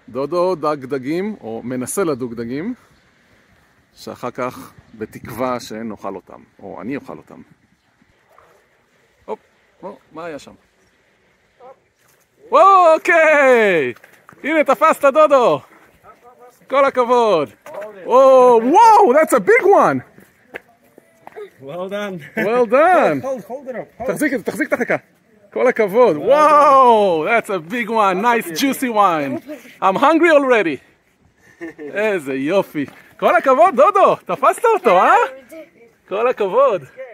דודו דג דגים, או מנסה לדוג דגים, שאחר כך בתקווה שנאכל אותם, או אני אוכל אותם. הופ, מה היה שם? אוקיי! הנה, תפסת דודו! כל הכבוד! וואו, that's a big one! Well done. Well done! Hold it up. תחזיק את החכה. כל הכבוד. וואו, that's a big one. Nice juicy one. I'm hungry already. איזה יופי. כל הכבוד, דודו. תפסת אותו, אה? כל הכבוד.